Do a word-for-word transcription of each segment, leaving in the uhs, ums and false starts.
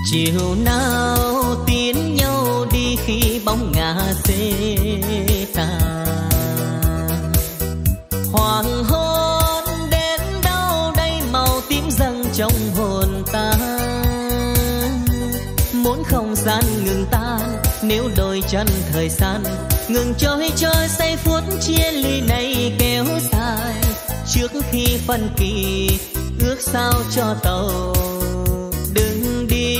Chiều nào tiến nhau đi khi bóng ngả xê tàn. Hoàng hôn đến đâu đây màu tím dâng trong hồn ta. Muốn không gian ngừng tan, nếu đôi chân thời gian ngừng trôi trôi giây phút chia ly này kéo dài. Trước khi phân kỳ ước sao cho tàu đừng đi.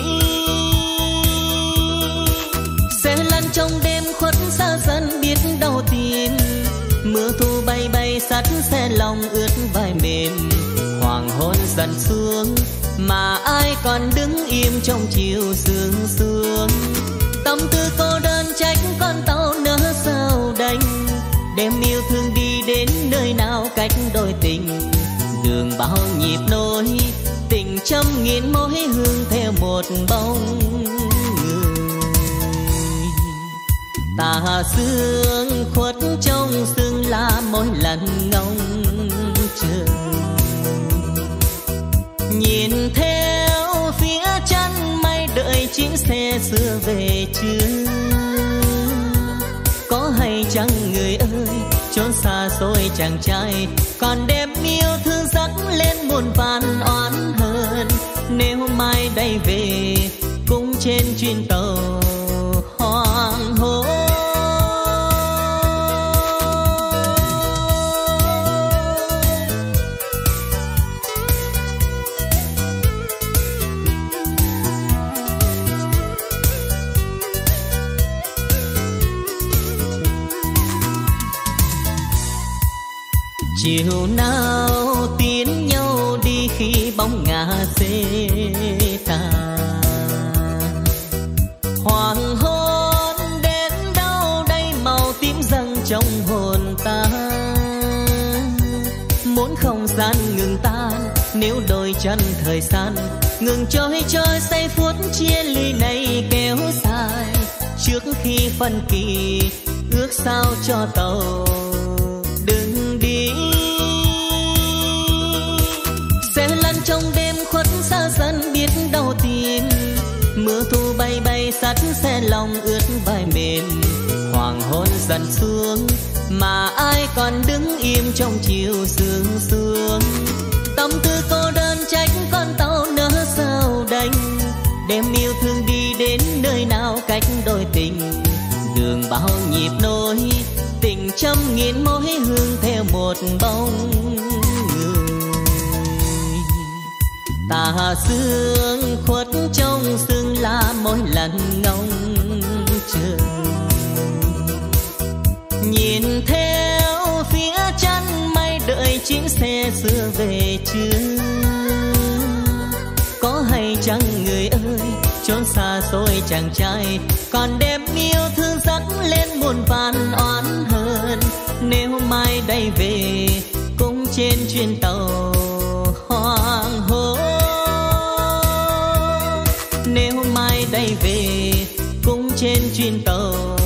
Sẽ lăn trong đêm khuất xa dần biết đâu tìm. Mưa thu bay bay sắt xe lòng ướt vai mềm. Hoàng hôn dần xuống mà ai còn đứng im trong chiều sương sương. Tâm tư cô đơn trách con tàu nỡ sao đành. Đem yêu thương đi đến nơi nào cách đôi tình. Đường bao nhịp nối tình trăm nghìn mối hương theo một bóng người. Tà sương khuất trong sương lá mỗi lần ngóng chờ. Nhìn theo phía chân mây đợi chuyến xe xưa về chưa. Có hay chăng người ơi chốn xa xôi chàng trai còn đem yêu thương dắt lên muôn vàn oán hờn. Nếu mai đây về cũng trên chuyến tàu hoàng hôn. Chiều nào tiến nhau đi khi bóng ngả xê tàn. Hoàng hôn đến đâu đây màu tím dâng trong hồn ta. Muốn không gian ngừng tan, nếu đôi chân thời gian ngừng trôi trôi giây phút chia ly này kéo dài. Trước khi phân kỳ ước sao cho tàu đừng đi. Sẽ lăn trong đêm khuất xa dần biết đâu tìm. Mưa thu bay bay sắt xe lòng ướt vai mềm. Hoàng hôn dần xuống mà ai còn đứng im trong chiều sương sương. Tâm tư cô đơn trách con tàu nỡ sao đành. Đem yêu thương đi đến nơi nào cách đôi tình. Đường bao nhịp nối tình trăm nghìn mối hương theo một bóng người. Tà sương khuất trong sương lá mỗi lần ngóng chờ. Nhìn theo phía chân mây đợi chuyến xe xưa về chưa. Có hay chăng người ơi chốn xa xôi chàng trai còn đem yêu thương dắt lên muôn vàn oán hờn. Nếu mai đây về cũng trên chuyến tàu hoàng hôn. Nếu mai đây về cũng trên chuyến tàu